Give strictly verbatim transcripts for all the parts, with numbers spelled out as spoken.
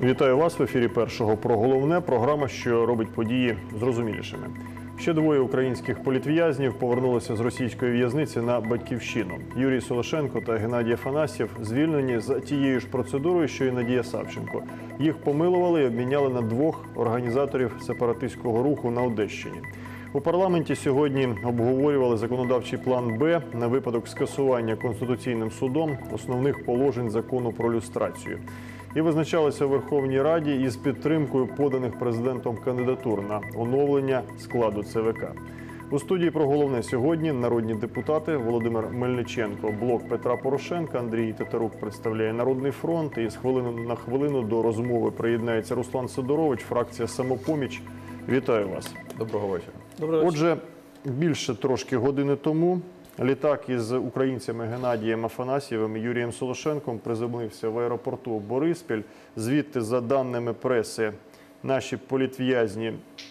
Вітаю вас в ефірі Першого про головне. Програма, що робить події зрозумілішими. Ще двоє українських політв'язнів повернулися з російської в'язниці на Батьківщину. Юрій Солошенко та Геннадій Афанасьєв звільнені за тією ж процедурою, що і Надія Савченко. Їх помилували і обміняли на двох організаторів сепаратистського руху на Одещині. У парламенті сьогодні обговорювали законодавчий план «Б» на випадок скасування Конституційним судом основних положень закону про люстрацію. І визначалися в Верховній Раді із підтримкою поданих президентом кандидатур на оновлення складу Це Ве Ка. У студії про головне сьогодні народні депутати Володимир Мельниченко, блок Петра Порошенка, Андрій Тетерук представляє Народний фронт. І з хвилини на хвилину до розмови приєднається Руслан Сидорович, фракція «Самопоміч». Вітаю вас. Доброго вечора. Доброго вечора. Отже, більше трошки години тому літак із українцями Геннадієм Афанасьєвим і Юрієм Солошенком приземлився в аеропорту Бориспіль. Звідти, за даними преси, наші політв'язні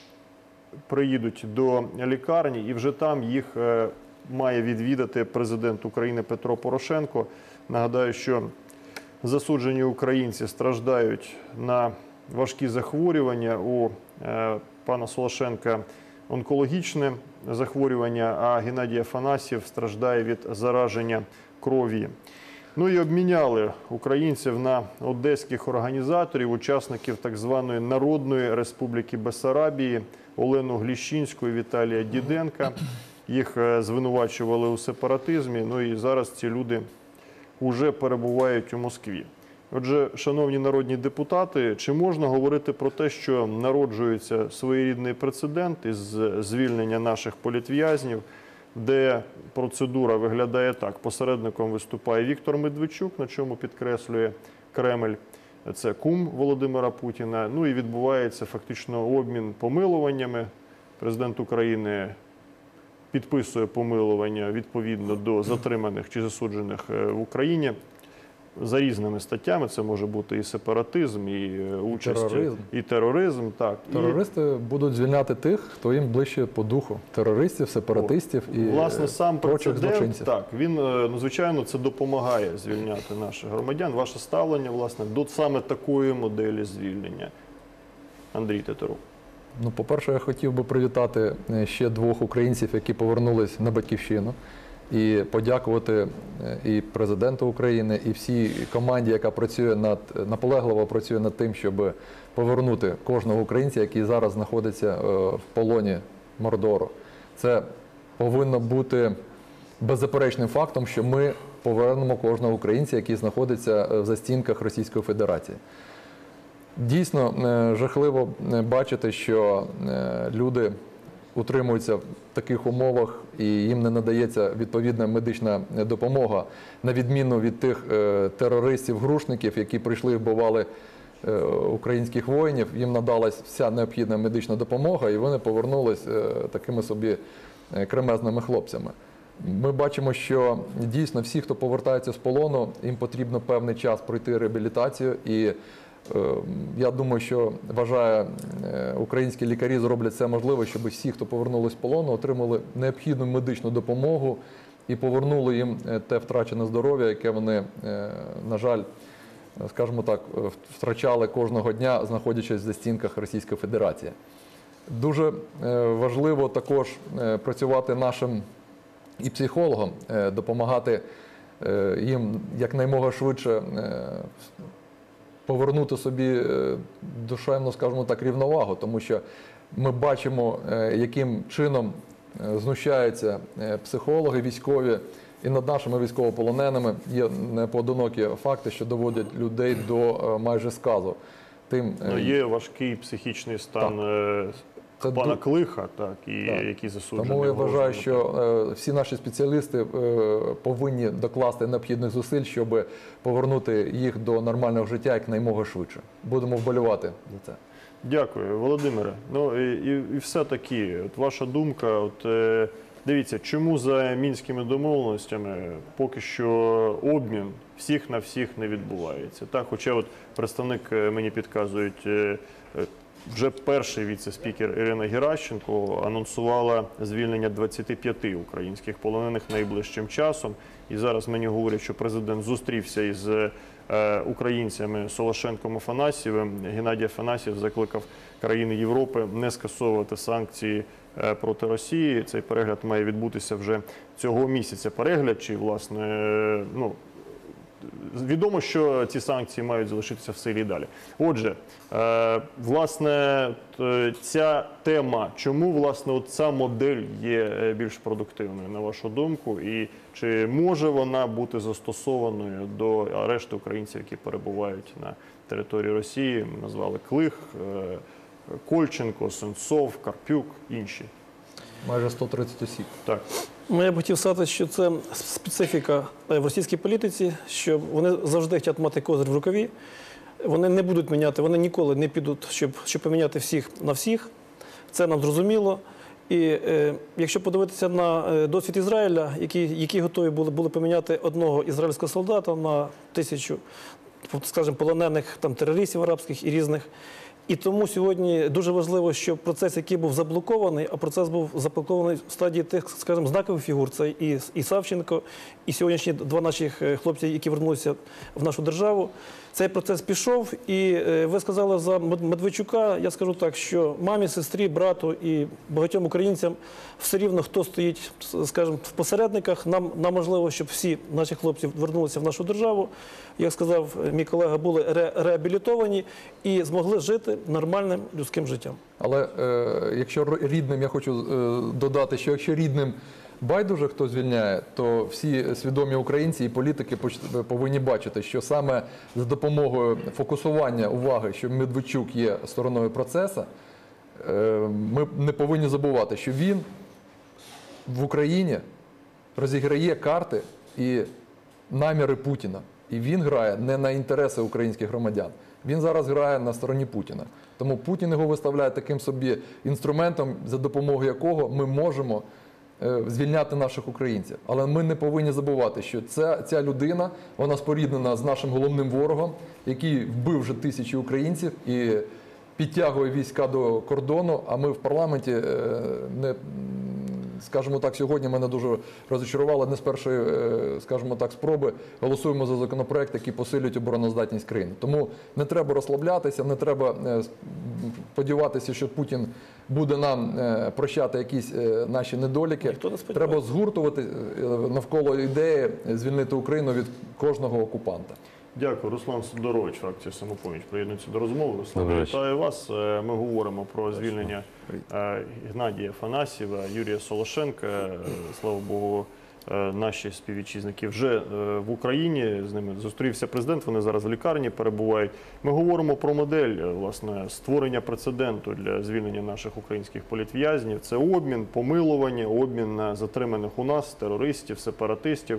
приїдуть до лікарні, і вже там їх має відвідати президент України Петро Порошенко. Нагадаю, що засуджені українці страждають на важкі захворювання. У пана Солошенка онкологічне захворювання, а Геннадій Афанасьєв страждає від зараження крові. Ну і обміняли українців на одеських організаторів, учасників так званої Народної Республіки Бессарабії, Олену Гліщинську і Віталія Діденка. Їх звинувачували у сепаратизмі, ну і зараз ці люди вже перебувають у Москві. Отже, шановні народні депутати, чи можна говорити про те, що народжується своєрідний прецедент із звільнення наших політв'язнів, де процедура виглядає так. Посередником виступає Віктор Медведчук, на чому підкреслює Кремль. Це кум Володимира Путіна. Ну і відбувається фактично обмін помилуваннями. Президент України підписує помилування відповідно до затриманих чи засуджених в Україні за різними статтями. Це може бути і сепаратизм, і участь, тероризм. і тероризм. Так. Терористи і... будуть звільняти тих, хто їм ближче по духу. Терористів, сепаратистів і власне, сам прочих злочинців. Так, він, ну, звичайно, це допомагає звільняти наших громадян. Ваше ставлення, власне, до саме такої моделі звільнення? Андрій Тетерук. Ну, по-перше, я хотів би привітати ще двох українців, які повернулись на Батьківщину. І подякувати і президенту України, і всій команді, яка працює над, наполегливо працює над тим, щоб повернути кожного українця, який зараз знаходиться в полоні Мордору. Це повинно бути беззаперечним фактом, що ми повернемо кожного українця, який знаходиться в застінках Російської Федерації. Дійсно, жахливо бачити, що люди утримуються в таких умовах і їм не надається відповідна медична допомога, на відміну від тих терористів-грушників, які прийшли і вбивали українських воїнів. Їм надалась вся необхідна медична допомога, і вони повернулись такими собі кремезними хлопцями. Ми бачимо, що дійсно всі, хто повертається з полону, їм потрібно певний час пройти реабілітацію. І я думаю, що, вважаю, українські лікарі зроблять все можливе, щоб всі, хто повернулись з полону, отримали необхідну медичну допомогу і повернули їм те втрачене здоров'я, яке вони, на жаль, скажімо так, втрачали кожного дня, знаходячись в застінках Російської Федерації. Дуже важливо також працювати нашим і психологам, допомагати їм якнаймога швидше повернути собі душевну, скажімо так, рівновагу, тому що ми бачимо, яким чином знущаються психологи, військові, і над нашими військовополоненими. Є непоодинокі факти, що доводять людей до майже сказу. Тим, ну, є важкий психічний стан так. пана Клиха, так, і так. які засуджені. Тому я вважаю, що е, всі наші спеціалісти е, повинні докласти необхідних зусиль, щоб повернути їх до нормального життя якнаймога швидше. Будемо вболівати за це. Дякую, Володимире. Ну і, і все-таки, от ваша думка, от е, дивіться, чому за Мінськими домовленостями поки що обмін всіх на всіх не відбувається? Так, хоча от представник, мені підказують, е, вже перший віце-спікер Ірина Геращенко анонсувала звільнення двадцяти п'яти українських полонених найближчим часом. І зараз мені говорять, що президент зустрівся із е, українцями Солошенком, Афанасьєвим, Геннадій Афанасьєв закликав країни Європи не скасовувати санкції е, проти Росії. Цей перегляд має відбутися вже цього місяця. Перегляд чи, власне, е, ну, відомо, що ці санкції мають залишитися в силі далі. Отже, е, власне, т- ця тема, чому, власне, от ця модель є більш продуктивною, на вашу думку, і чи може вона бути застосованою до решти українців, які перебувають на території Росії? Ми назвали Клих, е, Кольченко, Сенцов, Карпюк, інші. Майже сто тридцять осіб. Так. Ну, я б хотів сказати, що це специфіка в російській політиці, що вони завжди хочуть мати козир в рукаві. Вони не будуть міняти, вони ніколи не підуть, щоб, щоб поміняти всіх на всіх. Це нам зрозуміло. І е, якщо подивитися на е, досвід Ізраїля, які, які готові були, були поміняти одного ізраїльського солдата на тисячу, скажімо, полонених там, терористів арабських і різних. І тому сьогодні дуже важливо, що процес, який був заблокований, а процес був заблокований в стадії тих, скажімо, знакових фігур. Це і, і Савченко, і сьогоднішні два наших хлопці, які вернулися в нашу державу. Цей процес пішов, і е, ви сказали за Медведчука, я скажу так, що мамі, сестрі, брату і багатьом українцям все рівно, хто стоїть, скажімо, в посередниках, нам, нам важливо, щоб всі наші хлопці вернулися в нашу державу, як сказав мій колега, були ре, реабілітовані і змогли жити нормальним людським життям. Але е, якщо рідним, я хочу е, додати, що якщо рідним байдуже хто звільняє, то всі свідомі українці і політики поч- повинні бачити, що саме за допомогою фокусування уваги, що Медведчук є стороною процесу, е, ми не повинні забувати, що він в Україні розіграє карти і наміри Путіна. І він грає не на інтереси українських громадян. Він зараз грає на стороні Путіна. Тому Путін його виставляє таким собі інструментом, за допомогою якого ми можемо е, звільняти наших українців. Але ми не повинні забувати, що ця, ця людина, вона споріднена з нашим головним ворогом, який вбив вже тисячі українців і підтягує війська до кордону, а ми в парламенті е, не... Скажімо так, сьогодні мене дуже розчарувало, не з першої, скажімо так, спроби голосуємо за законопроект, який посилюють обороноздатність країни. Тому не треба розслаблятися, не треба сподіватися, що Путін буде нам прощати якісь наші недоліки. Ніхто не сподівається. Треба згуртувати навколо ідеї звільнити Україну від кожного окупанта. Дякую. Руслан Сидорович, фракція «Самопоміч», приєднується до розмови. Руслан, Добрий вітаю вас. Е, Ми говоримо про звільнення е, Геннадія Афанасьєва, Юрія Солошенка. Е, Слава Богу, е, наші співвітчизники вже е, в Україні, з ними зустрівся президент, вони зараз в лікарні перебувають. Ми говоримо про модель, е, власне, створення прецеденту для звільнення наших українських політв'язнів. Це обмін, помилування, обмін на затриманих у нас терористів, сепаратистів.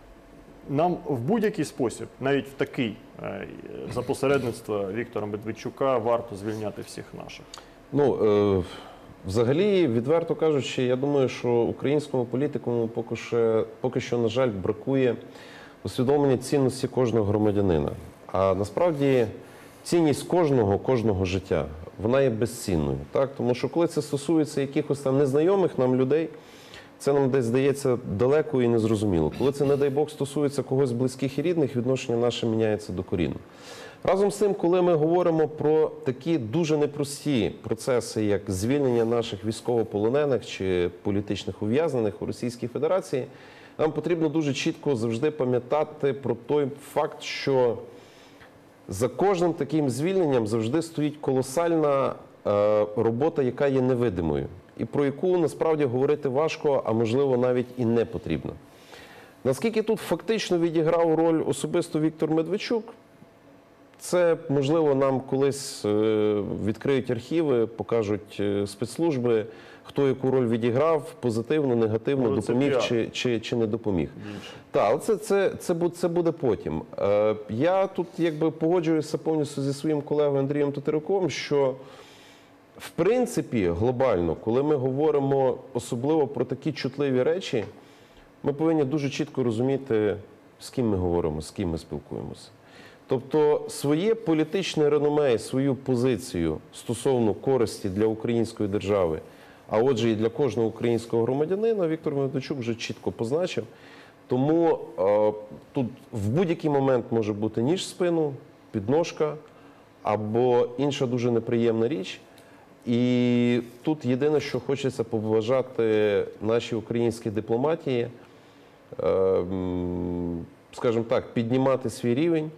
Нам в будь-який спосіб, навіть в такий, за посередництва Віктора Медведчука, варто звільняти всіх наших. Ну, е, взагалі, відверто кажучи, я думаю, що українському політикуму поки що, поки що, на жаль, бракує усвідомлення цінності кожного громадянина. А насправді цінність кожного, кожного життя, вона є безцінною. Так? Тому що коли це стосується якихось там незнайомих нам людей, це нам десь здається далеко і незрозуміло. Коли це, не дай Бог, стосується когось близьких і рідних, відношення наше міняється докорінно. Разом з тим, коли ми говоримо про такі дуже непрості процеси, як звільнення наших військовополонених чи політичних ув'язнених у Російській Федерації, нам потрібно дуже чітко завжди пам'ятати про той факт, що за кожним таким звільненням завжди стоїть колосальна е, робота, яка є невидимою. І про яку насправді говорити важко, а можливо навіть і не потрібно. Наскільки тут фактично відіграв роль особисто Віктор Медведчук, це, можливо, нам колись відкриють архіви, покажуть спецслужби, хто яку роль відіграв, позитивно, негативно, Але допоміг чи, чи, чи не допоміг. Так, але це, це, це, буде, це буде потім. Я тут якби погоджуюся повністю зі своїм колегою Андрієм Тетеруком, що в принципі, глобально, коли ми говоримо особливо про такі чутливі речі, ми повинні дуже чітко розуміти, з ким ми говоримо, з ким ми спілкуємося. Тобто своє політичне реноме, свою позицію стосовно користі для української держави, а отже і для кожного українського громадянина, Віктор Медведчук вже чітко позначив. Тому е, тут в будь-який момент може бути ніж в спину, підножка або інша дуже неприємна річ. І тут єдине, що хочеться побажати нашій українській дипломатії, е, м, скажімо так, піднімати свій рівень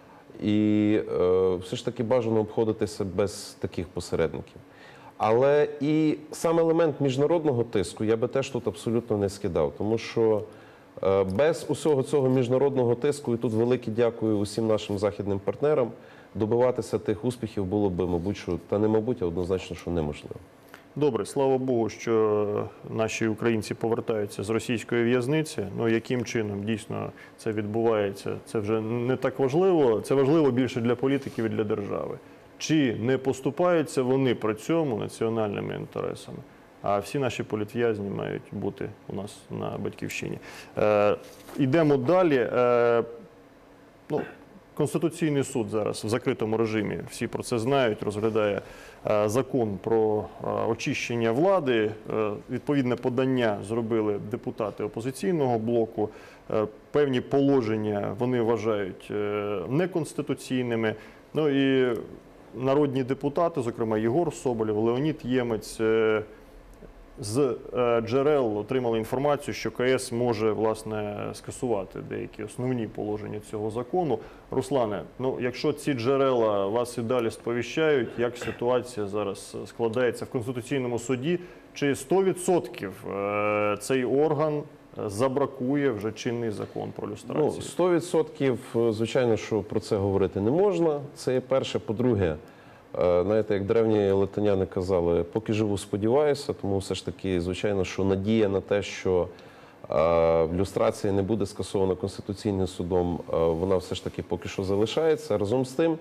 і е, все ж таки бажано обходитися без таких посередників. Але і сам елемент міжнародного тиску я би теж тут абсолютно не скидав, тому що е, без усього цього міжнародного тиску, і тут велике дякую усім нашим західним партнерам, добиватися тих успіхів було б, мабуть, що, та не мабуть, а однозначно, що неможливо. Добре, слава Богу, що наші українці повертаються з російської в'язниці. Ну, яким чином дійсно це відбувається, це вже не так важливо. Це важливо більше для політиків і для держави. Чи не поступаються вони при цьому національними інтересами? А всі наші політв'язні мають бути у нас на Батьківщині. Е, йдемо далі. Е, ну, Конституційний суд зараз в закритому режимі, всі про це знають, розглядає е, закон про е, очищення влади. Е, відповідне подання зробили депутати опозиційного блоку. Е, певні положення вони вважають е, неконституційними. Ну і народні депутати, зокрема Єгор Соболєв, Леонід Ємець, е, з джерел отримали інформацію, що КС може, власне, скасувати деякі основні положення цього закону. Руслане, ну, якщо ці джерела вас і далі сповіщають, як ситуація зараз складається в Конституційному суді, чи сто відсотків цей орган забракує вже чинний закон про люстрацію? Ну, сто відсотків, звичайно, що про це говорити не можна. Це є перше. По-друге, знаєте, як древні латиняни казали, поки живу, сподіваюся, тому все ж таки, звичайно, що надія на те, що е, люстрація не буде скасована Конституційним судом, е, вона все ж таки поки що залишається. Разом з тим,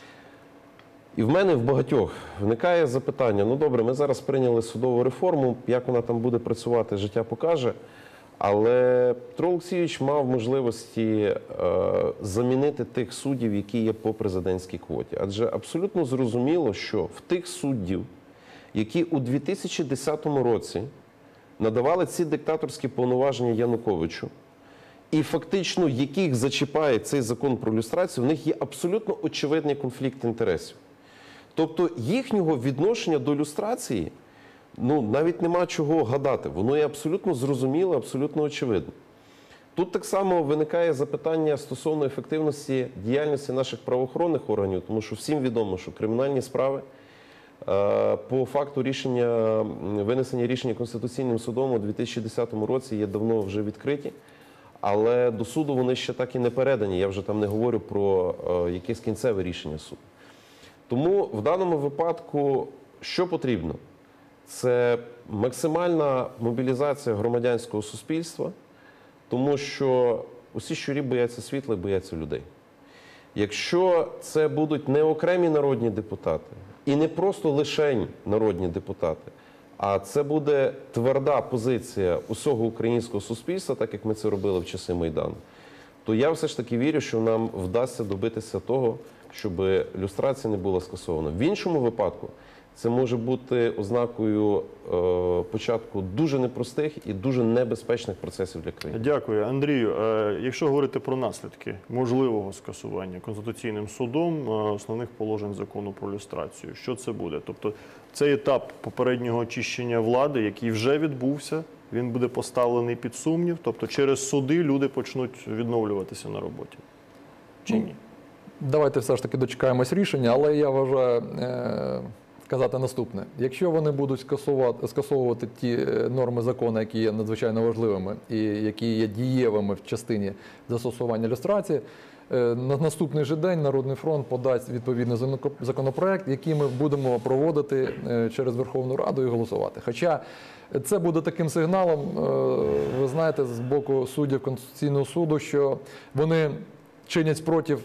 і в мене в багатьох виникає запитання, ну добре, ми зараз прийняли судову реформу, як вона там буде працювати, життя покаже. Але Петро Олексійович мав можливості е, замінити тих суддів, які є по президентській квоті. Адже абсолютно зрозуміло, що в тих суддів, які у дві тисячі десятому році надавали ці диктаторські повноваження Януковичу, і фактично яких зачіпає цей закон про люстрацію, в них є абсолютно очевидний конфлікт інтересів. Тобто їхнього відношення до люстрації, ну, навіть нема чого гадати. Воно є абсолютно зрозуміло, абсолютно очевидно. Тут так само виникає запитання стосовно ефективності діяльності наших правоохоронних органів, тому що всім відомо, що кримінальні справи е, по факту рішення, винесення рішення Конституційним судом у дві тисячі десятому році є давно вже відкриті, але до суду вони ще так і не передані. Я вже там не говорю про е, якесь кінцеве рішення суду. Тому в даному випадку що потрібно? Це максимальна мобілізація громадянського суспільства, тому що усі щурі бояться світла і бояться людей. Якщо це будуть не окремі народні депутати, і не просто лишень народні депутати, а це буде тверда позиція усього українського суспільства, так як ми це робили в часи Майдану, то я все ж таки вірю, що нам вдасться добитися того, щоб люстрація не була скасована. В іншому випадку це може бути ознакою е, початку дуже непростих і дуже небезпечних процесів для країни. Дякую, Андрію. Е, якщо говорити про наслідки можливого скасування Конституційним судом е, основних положень закону про люстрацію, що це буде? Тобто цей етап попереднього очищення влади, який вже відбувся, він буде поставлений під сумнів, тобто через суди люди почнуть відновлюватися на роботі? Чи ні? Давайте все ж таки дочекаємось рішення, але я вважаю е, сказати наступне. Якщо вони будуть скасувати, скасовувати ті норми закону, які є надзвичайно важливими і які є дієвими в частині застосування люстрації, е, на наступний же день Народний фронт подасть відповідний законопроект, який ми будемо проводити е, через Верховну Раду і голосувати. Хоча це буде таким сигналом, е, ви знаєте, з боку суддів Конституційного суду, що вони чинять спротив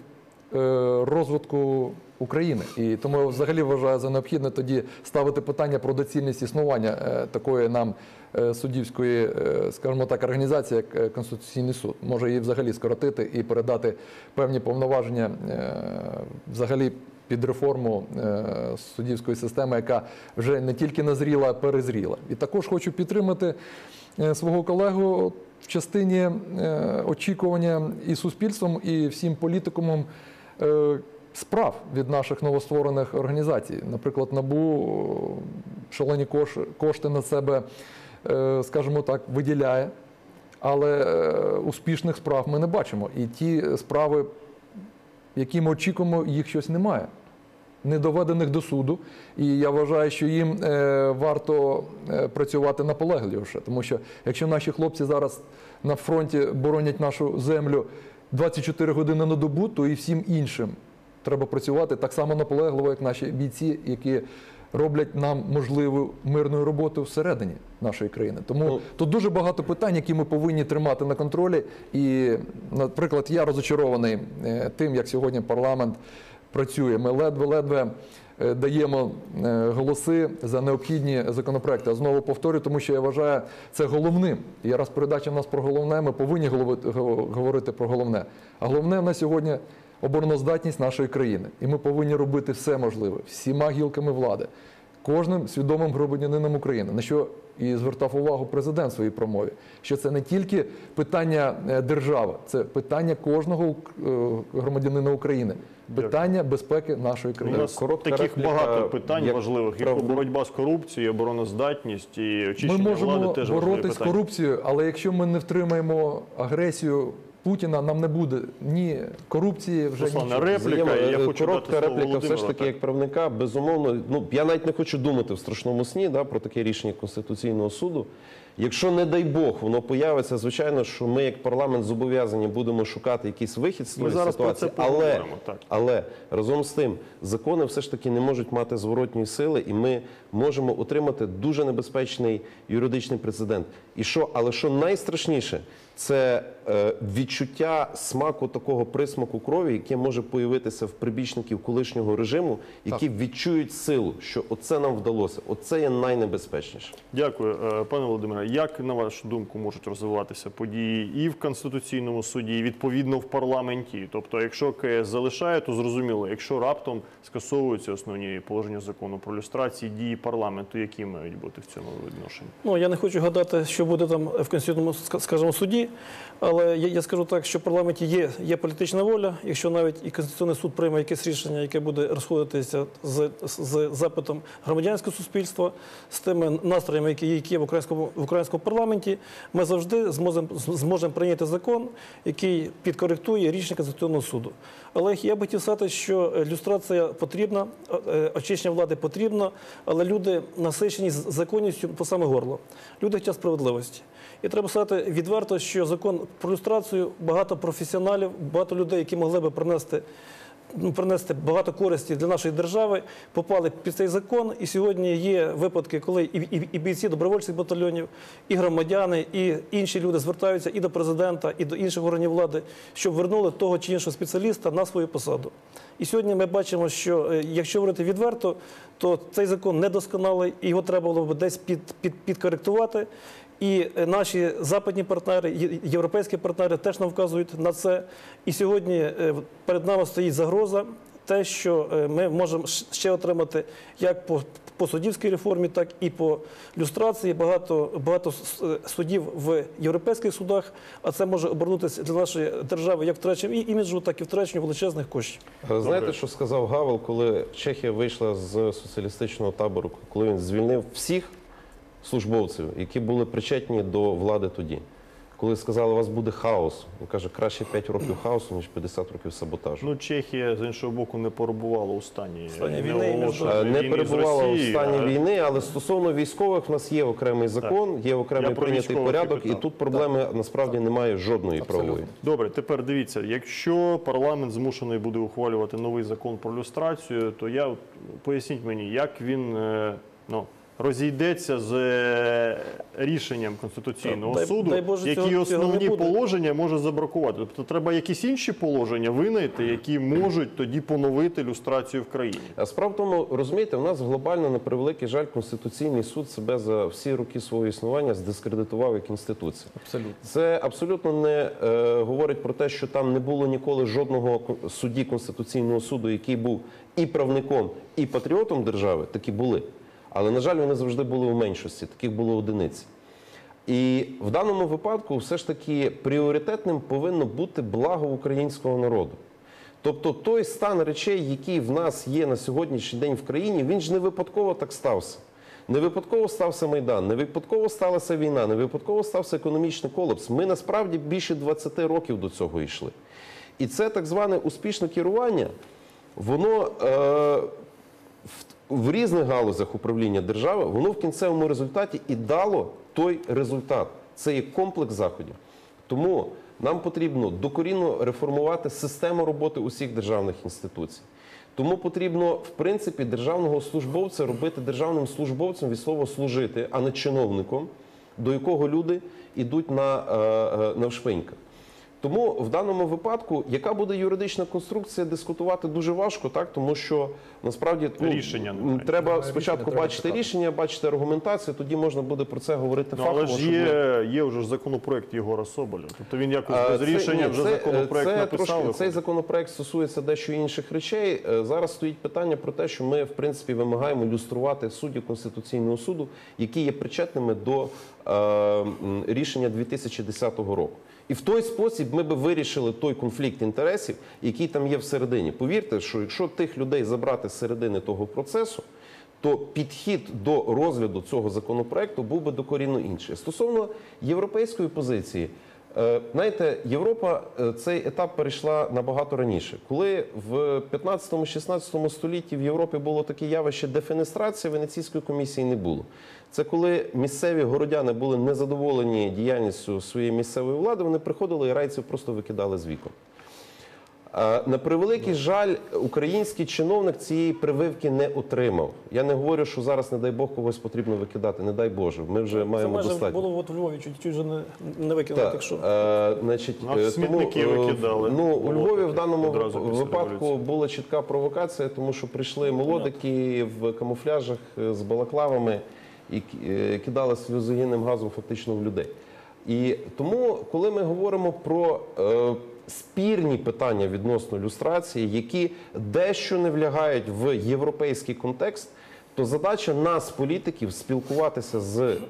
розвитку України. І тому я взагалі вважаю за необхідне тоді ставити питання про доцільність існування такої нам суддівської, скажімо так, організації, як Конституційний суд. Може її взагалі скоротити і передати певні повноваження взагалі під реформу суддівської системи, яка вже не тільки назріла, а перезріла. І також хочу підтримати свого колегу в частині е, очікування і суспільством, і всім політикумом е, справ від наших новостворених організацій. Наприклад, НАБУ шалені кош, кошти на себе, е, скажімо так, виділяє, але е, успішних справ ми не бачимо. І ті справи, які ми очікуємо, їх щось немає. Не доведених до суду, і я вважаю, що їм е, варто е, працювати наполегливіше, тому що якщо наші хлопці зараз на фронті боронять нашу землю двадцять чотири години на добу, то і всім іншим треба працювати так само наполегливо, як наші бійці, які роблять нам можливу мирну роботу всередині нашої країни. Тому ну, тут дуже багато питань, які ми повинні тримати на контролі. І, наприклад, я розочарований е, тим, як сьогодні парламент працює. Ми ледве-ледве даємо голоси за необхідні законопроекти. А знову повторюю, тому що я вважаю це головним. І раз передача в нас про головне, ми повинні говорити про головне. А головне на сьогодні обороноздатність нашої країни. І ми повинні робити все можливе, всіма гілками влади, кожним свідомим громадянином України, на що і звертав увагу президент в своїй промові, що це не тільки питання держави, це питання кожного громадянина України. Питання безпеки нашої країни. У нас Коротка таких репліка, багато питань як важливих, як боротьба з корупцією, обороноздатність і очищення ми влади можемо теж важливі боротися з питання. корупцією, але якщо ми не втримаємо агресію Путіна, нам не буде ні корупції, вже Руслане, нічого. репліка, Взаємно, я хочу коротка дати слово репліка все ж Володимиру, таки так. як правника. Безумовно, ну я навіть не хочу думати в страшному сні да, про таке рішення Конституційного суду. Якщо, не дай Бог, воно появиться, звичайно, що ми як парламент зобов'язані будемо шукати якийсь вихід з Ми цієї зараз про ситуації. це Але, поговоримо, так. але разом з тим, закони все ж таки не можуть мати зворотньої сили, і ми можемо отримати дуже небезпечний юридичний прецедент. І що, але що найстрашніше, це е, відчуття смаку такого присмаку крові, яке може появитися в прибічників колишнього режиму, які так. відчують силу, що оце нам вдалося, оце є найнебезпечніше. Дякую. Пане Володимире, як, на вашу думку, можуть розвиватися події і в Конституційному суді, і відповідно в парламенті? Тобто, якщо КС залишає, то зрозуміло, якщо раптом скасовуються основні положення закону про люстрацію, дії парламенту, які мають бути в цьому відношенні? Ну, я не хочу гадати, що буде там в Конституційному, скажімо, суді, але я, я скажу так, що в парламенті є, є політична воля. Якщо навіть і Конституційний суд прийме якесь рішення, яке буде розходитися з, з запитом громадянського суспільства, з тими настроями, які є, які є в українському, в українському парламенті, ми завжди зможемо, зможемо прийняти закон, який підкоректує рішення Конституційного суду. Але я би хотів сказати, що люстрація потрібна, очищення влади потрібно, але люди насичені законністю по саме горло. Люди хочуть справедливості. І треба сказати відверто, що закон про люстрацію, багато професіоналів, багато людей, які могли би принести, ну, принести багато користі для нашої держави, попали під цей закон. І сьогодні є випадки, коли і, і, і бійці добровольчих батальйонів, і громадяни, і інші люди звертаються і до президента, і до інших органів влади, щоб вернули того чи іншого спеціаліста на свою посаду. І сьогодні ми бачимо, що якщо говорити відверто, то цей закон недосконалий, і його треба було б десь під, під, підкоректувати. І наші западні партнери, європейські партнери теж нам вказують на це. І сьогодні перед нами стоїть загроза, те, що ми можемо ще отримати як по, по суддівській реформі, так і по люстрації. Багато, багато суддів в європейських судах, а це може обернутися для нашої держави як втраченням і іміджу, так і втраченням величезних коштів. Знаєте, що сказав Гавел, коли Чехія вийшла з соціалістичного табору, коли він звільнив всіх службовців, які були причетні до влади тоді. Коли сказали, у вас буде хаос, він каже, краще п'ять років хаосу, ніж п'ятдесят років саботажу. Ну, Чехія, з іншого боку, не перебувала у стані, стані війни. не, Не перебувала у стані а... війни, але стосовно військових в нас є окремий закон, так. є окремий прийнятий порядок, і тут проблеми так. насправді так. немає жодної Абсолютно. правової. Добре, тепер дивіться, якщо парламент змушений буде ухвалювати новий закон про люстрацію, то я, поясніть мені, як він, ну, розійдеться з рішенням Конституційного дай, суду, дай Боже, які цього, основні цього положення може забракувати. Тобто треба якісь інші положення винайти, які можуть тоді поновити люстрацію в країні. А справа в тому, розумієте, у нас глобально, на превеликий жаль, Конституційний суд себе за всі роки свого існування здискредитував як інституція. Абсолютно. Це абсолютно не е, говорить про те, що там не було ніколи жодного судді Конституційного суду, який був і правником, і патріотом держави, такі були. Але, на жаль, вони завжди були у меншості, таких було одиниці. І в даному випадку все ж таки пріоритетним повинно бути благо українського народу. Тобто той стан речей, який в нас є на сьогоднішній день в країні, він ж не випадково так стався. Не випадково стався Майдан, не випадково сталася війна, не випадково стався економічний колапс. Ми насправді більше двадцяти років до цього йшли. І це так зване успішне керування, воно е, в, в різних галузях управління держави, воно в кінцевому результаті і дало той результат. Це є комплекс заходів. Тому нам потрібно докорінно реформувати систему роботи усіх державних інституцій. Тому потрібно, в принципі, державного службовця робити державним службовцем від слова «служити», а не чиновником, до якого люди йдуть на, на вшпиньках. Тому в даному випадку, яка буде юридична конструкція, дискутувати дуже важко, так? Тому що насправді ну, рішення треба Немає спочатку рішення, бачити треба рішення, бачити аргументацію, тоді можна буде про це говорити Ну, фахово. але ж щоб є, є вже ж законопроект Єгора Соболя. Тобто він якось А, без це- рішення ні, вже це- законопроект це написав. трошки- виходить. цей законопроект стосується дещо інших речей. Е, Зараз стоїть питання про те, що ми, в принципі, вимагаємо люструвати суддів Конституційного суду, які є причетними до е, м, рішення дві тисячі десятого року. І в той спосіб ми би вирішили той конфлікт інтересів, який там є всередині. Повірте, що якщо тих людей забрати з середини того процесу, то підхід до розгляду цього законопроекту був би докорінно інший. Стосовно європейської позиції, е, знаєте, Європа е, цей етап перейшла набагато раніше. Коли в п'ятнадцятому-шістнадцятому столітті в Європі було таке явище дефенестрація, Венеційської комісії не було. Це коли місцеві городяни були незадоволені діяльністю своєї місцевої влади, вони приходили і райців просто викидали з вікон. Е, На превеликий жаль, український чиновник цієї прививки не отримав. Я не говорю, що зараз, не дай Бог, когось потрібно викидати, не дай Боже. Ми вже Це маємо майже достатньо. було от у Львові, чуть, чуть вже не, не викинули, Так, якщо. е, значить, А в е, смітники тому, е, викидали. Ну, у Було Львові таке в даному одразу після випадку революції. була чітка провокація, тому що прийшли молодики в камуфляжах е, з балаклавами і е, кидали сльозогінним газом фактично в людей. І тому, коли ми говоримо про е, спірні питання відносно люстрації, які дещо не влягають в європейський контекст, то задача нас, політиків, спілкуватися з е,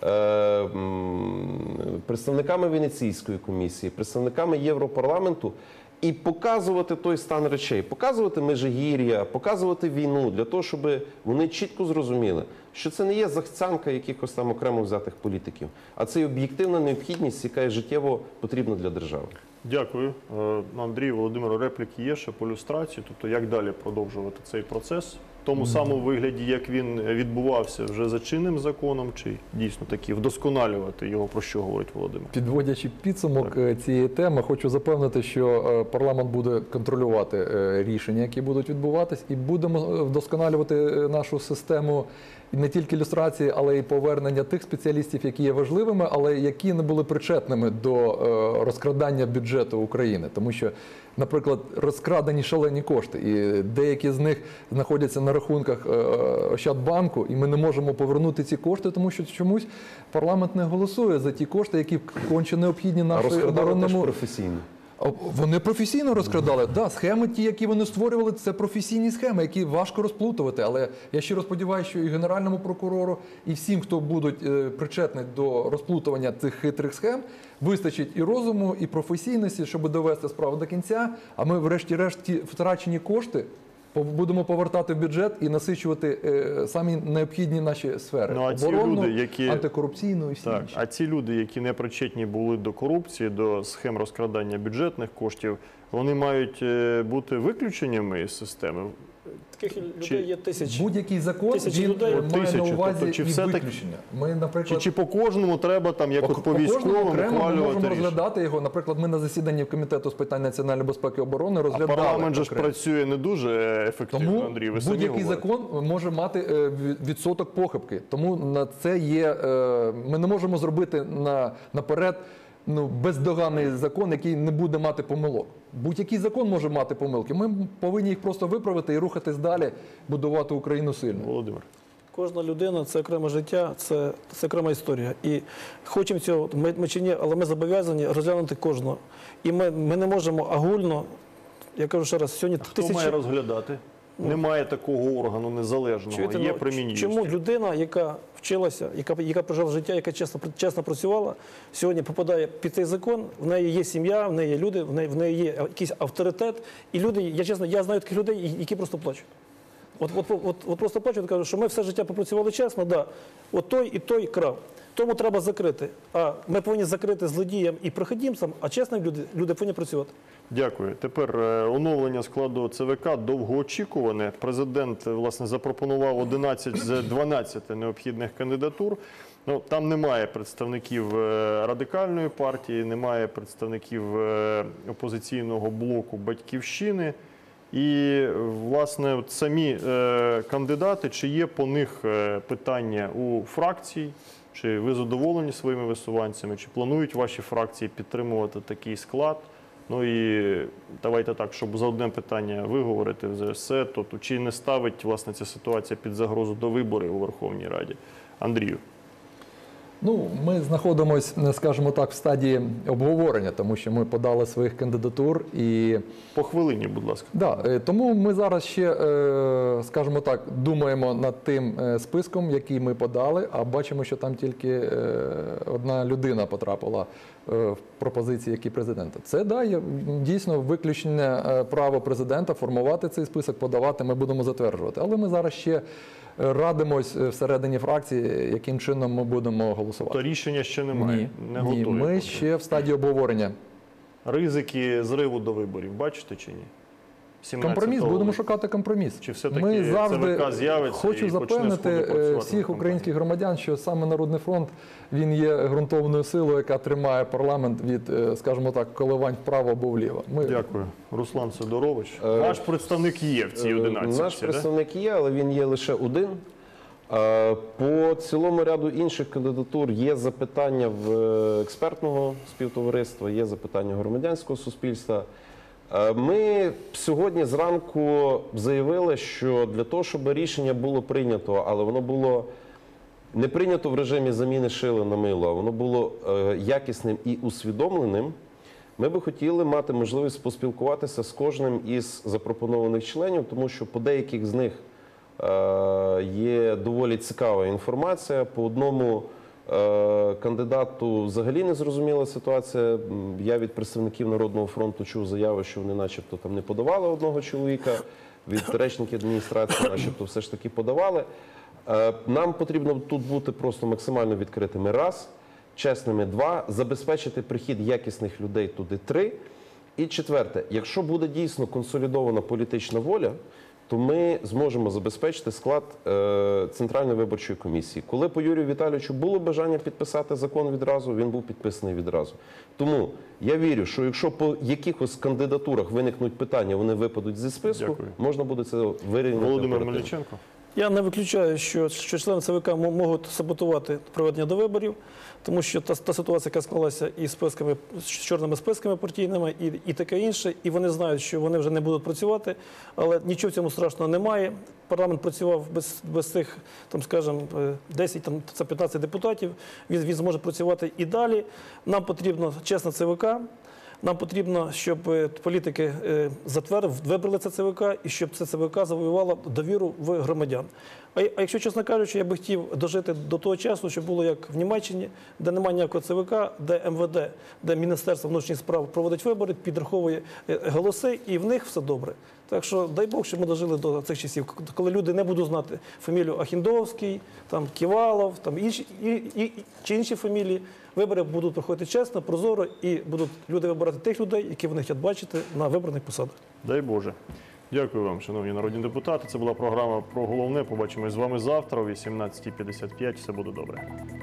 м, представниками Венеційської комісії, представниками Європарламенту і показувати той стан речей, показувати межигір'я, показувати війну, для того, щоб вони чітко зрозуміли, що це не є захцянка якихось там окремо взятих політиків, а це є об'єктивна необхідність, яка є життєво потрібна для держави. Дякую. Е, Андрій, Володимиру, репліки є ще по люстрації, тобто як далі продовжувати цей процес? В тому самому вигляді, як він відбувався вже за чинним законом, чи дійсно таки вдосконалювати його, про що говорить Володимир? Підводячи підсумок е, цієї теми, хочу запевнити, що е, парламент буде контролювати е, рішення, які будуть відбуватись, і будемо е, вдосконалювати е, нашу систему не тільки люстрації, але й повернення тих спеціалістів, які є важливими, але які не були причетними до е, розкрадання бюджету України. Тому що, наприклад, розкрадені шалені кошти, і деякі з них знаходяться на рахунках е, Ощадбанку, і ми не можемо повернути ці кошти, тому що чомусь парламент не голосує за ті кошти, які конче необхідні А нашій розкрадали теж оборонному. професійно. А Вони професійно розкрадали. Да, схеми ті, які вони створювали, це професійні схеми, які важко розплутувати. Але я щиро сподіваюся, що і Генеральному прокурору, і всім, хто будуть е, причетні до розплутування цих хитрих схем, вистачить і розуму, і професійності, щоб довести справу до кінця. А ми, врешті-решт, ті втрачені кошти пов- будемо повертати в бюджет і насичувати е, самі необхідні наші сфери: Ну, а ці оборонну, люди, які- антикорупційну і всі Так, інші. а ці люди, які не причетні були до корупції, до схем розкрадання бюджетних коштів, вони мають е, бути виключеннями із системи? Таких людей Чи- є тисячі. Будь-який закон Тисячі він людей. е, має Тисячі. на увазі Тобто, чи і все-таки- виключення. Ми, Чи, наприклад, чи по кожному треба там якось по, по кожному військовому окремо ми ухвалювати можемо рішення? розглядати його. Наприклад, ми на засіданні комітету з питань національної безпеки і оборони А розглядали. парламент же ж окремо. працює не дуже ефективно, Тому Андрій, ви самі будь-який говорите. закон може мати е, від- відсоток похибки. Тому на це є. е, Ми не можемо зробити на, наперед ну, бездоганний закон, який не буде мати помилок. Будь-який закон може мати помилки. Ми повинні їх просто виправити і рухатись далі, будувати Україну сильною. Володимир. Кожна людина це окреме життя, це, це окрема історія. І хочемо цього, ми, ми чи ні, але ми зобов'язані розглянути кожного. І ми, ми не можемо агульно, я кажу ще раз, сьогодні Хто тисячі. має розглядати? Немає такого органу незалежного, Чуєте, є ну, при Мін'юсті. чому людина, яка вчилася, яка, яка прожила життя, яка чесно, чесно працювала, сьогодні попадає під цей закон, в неї є сім'я, в неї є люди, в неї, в неї є якийсь авторитет. І люди, я чесно, я знаю таких людей, які просто плачуть. От, от, от, от просто плачуть, кажуть, що ми все життя попрацювали чесно, да, от той і той крав. Тому треба закрити. А ми повинні закрити злодіям і проходімцям, а чесно люди, люди повинні працювати. Дякую. Тепер е, оновлення складу ЦВК довгоочікуване. Президент, власне, запропонував одинадцять з дванадцяти необхідних кандидатур. Ну, там немає представників е, Радикальної партії, немає представників е, опозиційного блоку «Батьківщини». І, власне, от самі е, кандидати, чи є по них е, питання у фракцій, чи ви задоволені своїми висуванцями, чи планують ваші фракції підтримувати такий склад? Ну і давайте так, щоб за одне питання ви говорите в ЗСС, то чи не ставить, власне, ця ситуація під загрозу до виборів у Верховній Раді? Андрію. Ну, ми знаходимося, скажімо так, в стадії обговорення, тому що ми подали своїх кандидатур і По хвилині, будь ласка. да, е, тому ми зараз ще, е, скажімо так, думаємо над тим е, списком, який ми подали, а бачимо, що там тільки е, одна людина потрапила е, в пропозиції, які президента. Це да, є дійсно виключне е, право президента формувати цей список, подавати, ми будемо затверджувати. Але ми зараз ще радимось всередині фракції, яким чином ми будемо голосувати. То рішення ще немає, Ні, не ні, готові. ми поки. ще в стадії обговорення. Ризики зриву до виборів, бачите чи ні? сімнадцятого Компроміс, будемо липня. шукати компроміс. Чи все-таки Ми завжди ЦВК з'явиться і хочу почне запевнити сходу працювати е, на всіх кампанію? українських громадян, що саме Народний фронт він є ґрунтовною силою, яка тримає парламент від, е, скажімо так, коливань вправо або вліво. Ми Дякую. Руслан Сидорович. Е, Ваш представник є в цій Е, одинадцятці, Наш да? представник є, але він є лише один. Е, По цілому ряду інших кандидатур є запитання в е, експертного співтовариства, є запитання громадянського суспільства. Е, Ми сьогодні зранку заявили, що для того, щоб рішення було прийнято, але воно було не прийнято в режимі заміни шили на мило, а воно було е, якісним і усвідомленим, ми би хотіли мати можливість поспілкуватися з кожним із запропонованих членів, тому що по деяких з них е, є доволі цікава інформація. По одному е, кандидату взагалі не зрозуміла ситуація. М, Я від представників Народного фронту чув заяви, що вони начебто там не подавали одного чоловіка, від речників адміністрації начебто все ж таки подавали. Е, Нам потрібно тут бути просто максимально відкритими. Раз. Чесними два, забезпечити прихід якісних людей туди три. І четверте, якщо буде дійсно консолідована політична воля, то ми зможемо забезпечити склад е, Центральної виборчої комісії. Коли по Юрію Віталійовичу було бажання підписати закон відразу, він був підписаний відразу. Тому я вірю, що якщо по якихось кандидатурах виникнуть питання, вони випадуть зі списку, Дякую. можна буде це вирівняти. Володимир оперативно. Мельниченко. Я не виключаю, що, що члени ЦВК м- можуть саботувати проведення до виборів, тому що та, та ситуація, яка склалася із списками, з чорними списками партійними і, і таке інше, і вони знають, що вони вже не будуть працювати, але нічого в цьому страшного немає. Парламент працював без, без цих, там, скажімо, десять, там, це п'ятнадцять депутатів, він, він зможе працювати і далі. Нам потрібно чесна ЦВК. Нам потрібно, щоб політики затвердили, вибрали це ЦВК і щоб це ЦВК завоювало довіру в громадян. А якщо, чесно кажучи, я би хотів дожити до того часу, щоб було як в Німеччині, де немає ніякого ЦВК, де ем ве де, де Міністерство внутрішніх справ проводить вибори, підраховує голоси, і в них все добре. Так що дай Бог, щоб ми дожили до цих часів, коли люди не будуть знати фамілію Ахіндовський, там Ківалов, там інші і, і, чи інші фамілії. Вибори будуть проходити чесно, прозоро, і будуть люди вибирати тих людей, які вони хочуть бачити на вибраних посадах. Дай Боже. Дякую вам, шановні народні депутати. Це була програма про головне. Побачимось з вами завтра о вісімнадцятій п'ятдесят п'ять. Все буде добре.